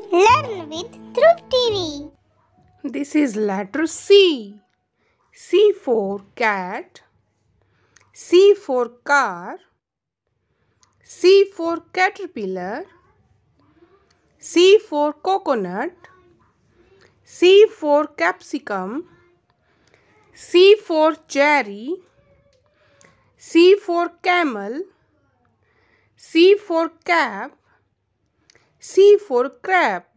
Learn with Dhruv TV. This is letter C. C for cat. C for car. C for caterpillar. C for coconut. C for capsicum. C for cherry. C for camel. C for cap. C for crab.